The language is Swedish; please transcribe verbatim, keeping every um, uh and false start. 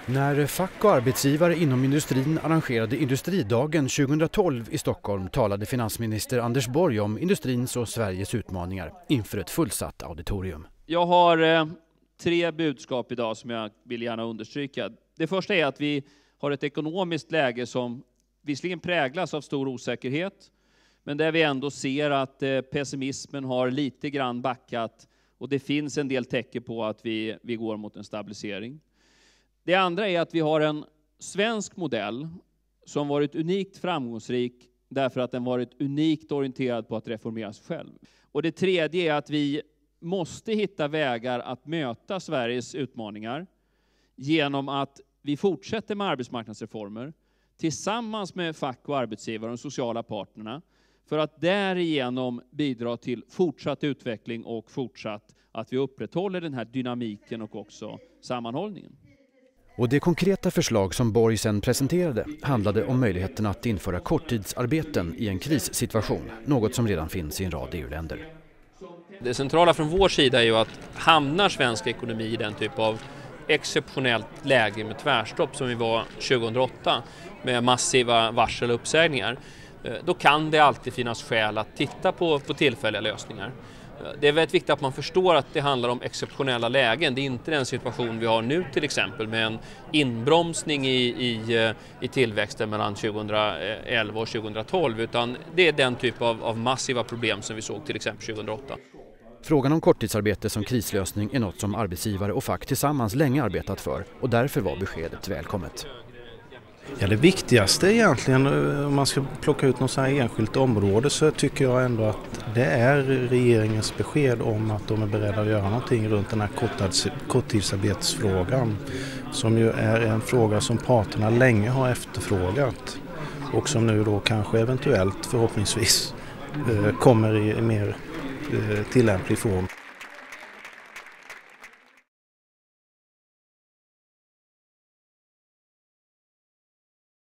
När fack och arbetsgivare inom industrin arrangerade Industridagen tjugohundratolv i Stockholm talade finansminister Anders Borg om industrins och Sveriges utmaningar inför ett fullsatt auditorium. Jag har eh, tre budskap idag som jag vill gärna understryka. Det första är att vi har ett ekonomiskt läge som visserligen präglas av stor osäkerhet, men där vi ändå ser att eh, pessimismen har lite grann backat och det finns en del tecken på att vi, vi går mot en stabilisering. Det andra är att vi har en svensk modell som varit unikt framgångsrik därför att den varit unikt orienterad på att reformera sig själv. Och det tredje är att vi måste hitta vägar att möta Sveriges utmaningar genom att vi fortsätter med arbetsmarknadsreformer tillsammans med fack och arbetsgivare och de sociala partnerna för att därigenom bidra till fortsatt utveckling och fortsatt att vi upprätthåller den här dynamiken och också sammanhållningen. Och det konkreta förslag som Borg sen presenterade handlade om möjligheten att införa korttidsarbeten i en krissituation, något som redan finns i en rad E U-länder. Det centrala från vår sida är ju att hamnar svensk ekonomi i den typ av exceptionellt läge med tvärstopp som vi var tjugohundraåtta med massiva varsel och uppsägningar, då kan det alltid finnas skäl att titta på, på tillfälliga lösningar. Det är väldigt viktigt att man förstår att det handlar om exceptionella lägen. Det är inte den situation vi har nu till exempel med en inbromsning i, i, i tillväxten mellan tjugohundraelva och tjugohundratolv, utan det är den typ av, av massiva problem som vi såg till exempel tjugohundraåtta. Frågan om korttidsarbete som krislösning är något som arbetsgivare och fack tillsammans länge arbetat för och därför var beskedet välkommet. Ja, det viktigaste egentligen, om man ska plocka ut något så här enskilt område, så tycker jag ändå att det är regeringens besked om att de är beredda att göra någonting runt den här korttidsarbetsfrågan, som ju är en fråga som parterna länge har efterfrågat och som nu då kanske eventuellt förhoppningsvis kommer i mer tillämplig form.